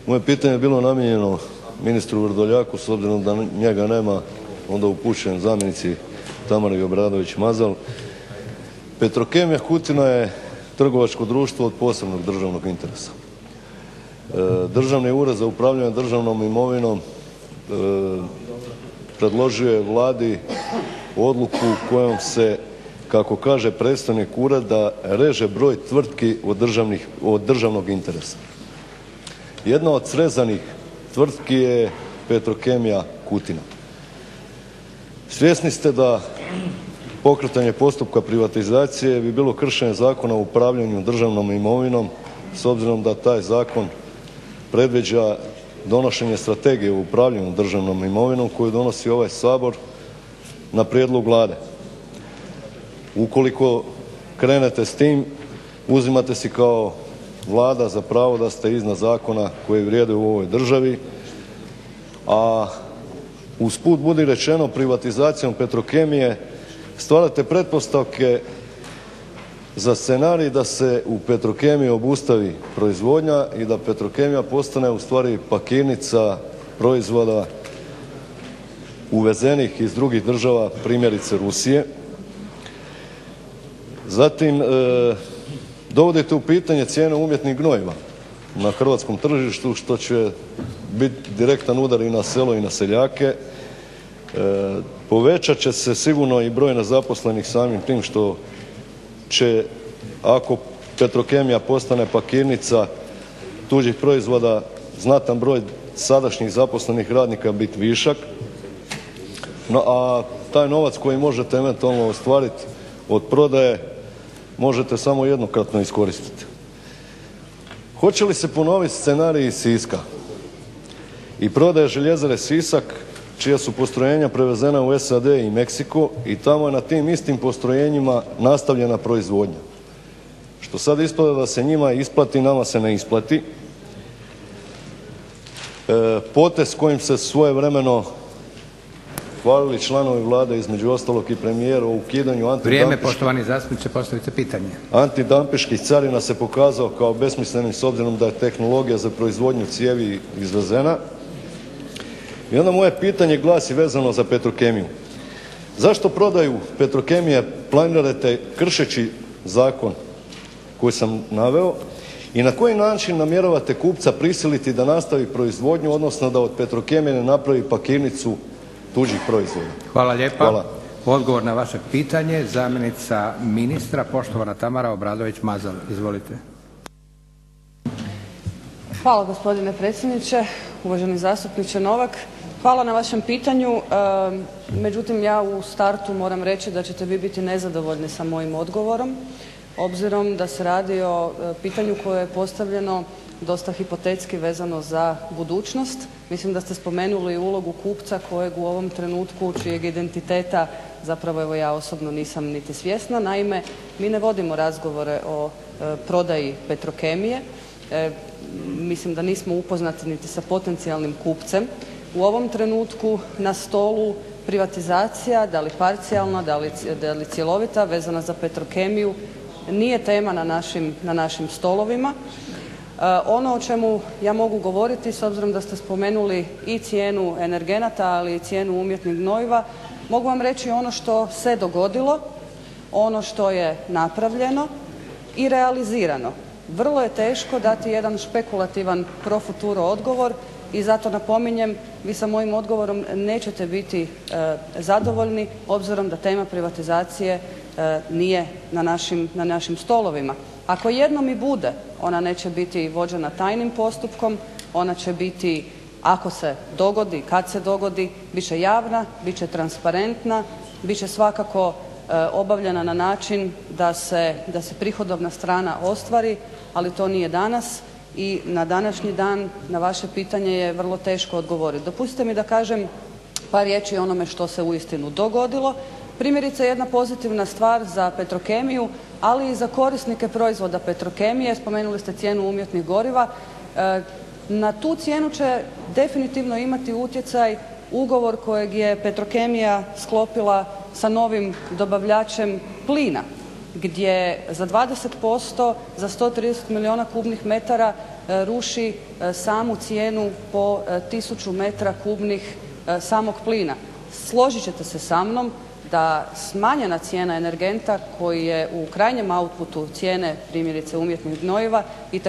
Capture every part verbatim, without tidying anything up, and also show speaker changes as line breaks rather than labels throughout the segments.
Moje pitanje je bilo namijenjeno ministru Vrdoljaku, s obzirom da njega nema onda upućujem zamjenici Tamari Obradović Mazal. Petrokemija Kutina je trgovačko društvo od posebnog državnog interesa. Državni ured za upravljanje državnom imovinom predložio je Vladi odluku kojom se, kako kaže predstojnik ureda, reže broj tvrtki od državnog interesa. Jedna od srezanih tvrtki je Petrokemija Kutina. Svjesni ste da pokretanje postupka privatizacije bi bilo kršenje Zakona o upravljanju državnom imovinom, s obzirom da taj zakon predviđa donošenje strategije o upravljanju državnom imovinom koju donosi ovaj Sabor na prijedlog Vlade. Ukoliko krenete s tim uzimate si kao Vlada za pravo da ste iznad zakona koji vrijede u ovoj državi, a usput budi rečeno privatizacijom Petrokemije stvarate pretpostavke za scenarij da se u Petrokemiji obustavi proizvodnja i da Petrokemija postane ustvari pakirnica proizvoda uvezenih iz drugih država, primjerice Rusije. Zatim dovodite u pitanje cijene umjetnih gnojiva na hrvatskom tržištu što će biti direktan udar i na selo i na seljake. Povećat će se sigurno i broj nezaposlenih samim tim što će, ako Petrokemija postane pakirnica tuđih proizvoda, znatan broj sadašnjih zaposlenih radnika biti višak, no a taj novac koji možete eventualno ostvariti od prodaje možete samo jednokratno iskoristiti. Hoće li se ponoviti scenarij iz Siska i prodaje željezare Sisak čija su postrojenja prevezena u S A D i Meksiko i tamo je na tim istim postrojenjima nastavljena proizvodnja, što sad ispada da se njima isplati, nama se ne isplati. Potez kojim se svojevremeno hvalili članovi Vlade, između ostalog i premijer, o ukidanju
Vrijeme poštovani zastupniče, postavite pitanje.
Antidampeških carina se pokazao kao besmislenim s obzirom da je tehnologija za proizvodnju cijevi izvezena. I onda moje pitanje glasi vezano za Petrokemiju. Zašto prodaju Petrokemije planirate kršeći zakon koji sam naveo i na koji način namjeravate kupca prisiliti da nastavi proizvodnju, odnosno da od Petrokemije ne napravi pakirnicu tuđih proizvoda?
Hvala lijepa.
Hvala.
Odgovor na vaše pitanje, zamjenica ministra, poštovana Tamara Obradović Mazal. Izvolite.
Hvala gospodine predsjedniče, uvaženi zastupniče Novak. Hvala na vašem pitanju, međutim ja u startu moram reći da ćete vi biti nezadovoljni sa mojim odgovorom, obzirom da se radi o pitanju koje je postavljeno dosta hipotetski vezano za budućnost. Mislim da ste spomenuli ulogu kupca kojeg u ovom trenutku, čijeg identiteta zapravo evo ja osobno nisam niti svjesna. Naime, mi ne vodimo razgovore o prodaji Petrokemije, mislim da nismo upoznati niti sa potencijalnim kupcem. U ovom trenutku na stolu privatizacija, da li parcijalna, da li cjelovita, vezana za Petrokemiju nije tema na našim stolovima. Ono o čemu ja mogu govoriti, s obzirom da ste spomenuli i cijenu energenata, ali i cijenu umjetnih gnojiva, mogu vam reći ono što se dogodilo, ono što je napravljeno i realizirano. Vrlo je teško dati jedan špekulativan pro futuro odgovor i zato napominjem, vi sa mojim odgovorom nećete biti zadovoljni obzirom da tema privatizacije nije na našim stolovima. Ako jednom i bude, ona neće biti vođena tajnim postupkom, ona će biti, ako se dogodi, kad se dogodi, bit će javna, bit će transparentna, bit će svakako obavljena na način da se prihodovna strana ostvari, ali to nije danas i na današnji dan na vaše pitanje je vrlo teško odgovoriti. Dopustite mi da kažem par riječi o onome što se uistinu dogodilo. Primjerice jedna pozitivna stvar za Petrokemiju, ali i za korisnike proizvoda Petrokemije, spomenuli ste cijenu umjetnih goriva, na tu cijenu će definitivno imati utjecaj ugovor kojeg je Petrokemija sklopila sa novim dobavljačem plina, gdje za dvadeset posto za sto trideset milijuna kubnih metara ruši samu cijenu po tisuću metra kubnih samog plina. Složit ćete se sa mnom da smanjena cijena energenta koji je u krajnjem outputu cijene primjerice umjetnih gnojiva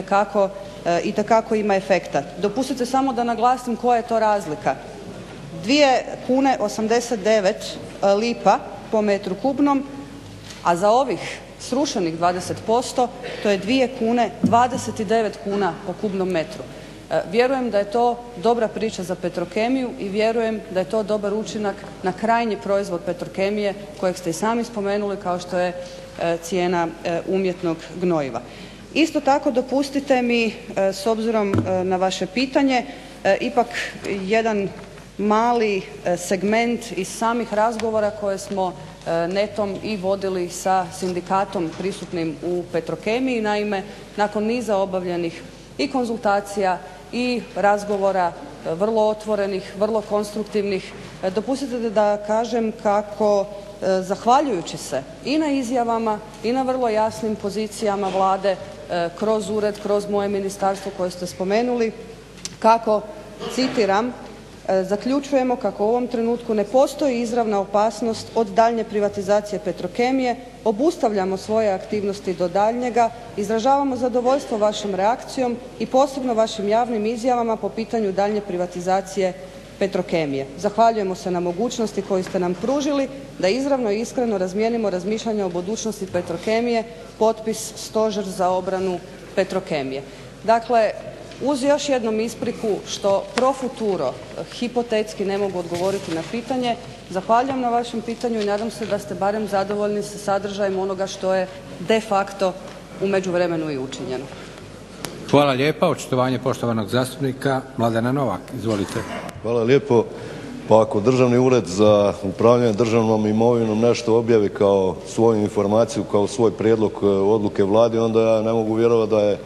itekako ima efekta. Dopustite samo da naglasim koja je to razlika. dvije kune osamdeset devet lipa po metru kubnom, a za ovih srušenih dvadeset posto to je dvije kune dvadeset devet kuna po kubnom metru. Vjerujem da je to dobra priča za Petrokemiju i vjerujem da je to dobar učinak na krajnji proizvod Petrokemije kojeg ste i sami spomenuli kao što je cijena umjetnog gnojiva. Isto tako dopustite mi s obzirom na vaše pitanje ipak jedan mali segment iz samih razgovora koje smo netom i vodili sa sindikatom prisutnim u Petrokemiji. Naime, nakon niza obavljenih i konzultacija i razgovora vrlo otvorenih, vrlo konstruktivnih, dopustite da kažem kako zahvaljujući se i na izjavama i na vrlo jasnim pozicijama Vlade kroz ured, kroz moje ministarstvo koje ste spomenuli, kako, citiram, zaključujemo kako u ovom trenutku ne postoji izravna opasnost od daljnje privatizacije Petrokemije, obustavljamo svoje aktivnosti do daljnjega, izražavamo zadovoljstvo vašom reakcijom i posebno vašim javnim izjavama po pitanju daljnje privatizacije Petrokemije. Zahvaljujemo se na mogućnosti koju ste nam pružili da izravno i iskreno razmijenimo razmišljanja o budućnosti Petrokemije, potpis Stožer za obranu Petrokemije. Dakle, uz još jednom ispriku što pro futuro hipotetski ne mogu odgovoriti na pitanje, zahvaljujem na vašem pitanju i nadam se da ste barem zadovoljni sa sadržajem onoga što je de facto u međuvremenu i učinjeno.
Hvala lijepa. Očitovanje poštovanog zastupnika Mladena Novak. Izvolite.
Hvala lijepo. Pa ako Državni ured za upravljanje državnom imovinom nešto objavi kao svoju informaciju, kao svoj prijedlog odluke Vladi, onda ja ne mogu vjerovati da je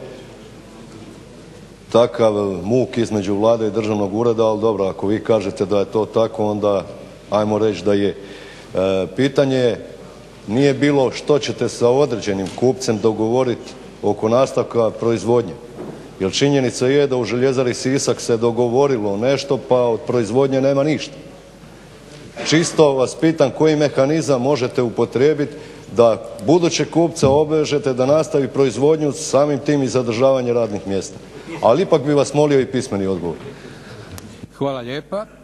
takav muk između Vlade i Državnog ureda, ali dobro, ako vi kažete da je to tako onda ajmo reći da je. Pitanje nije bilo što ćete sa određenim kupcem dogovoriti oko nastavka proizvodnje, jer činjenica je da u Željezari Sisak se dogovorilo nešto pa od proizvodnje nema ništa. Čisto vas pitam koji mehanizam možete upotrijebiti da budućeg kupca obvežete da nastavi proizvodnju, samim tim i zadržavanje radnih mjesta. Ali ipak bih vas molio i pismeni odgovor.
Hvala lijepa.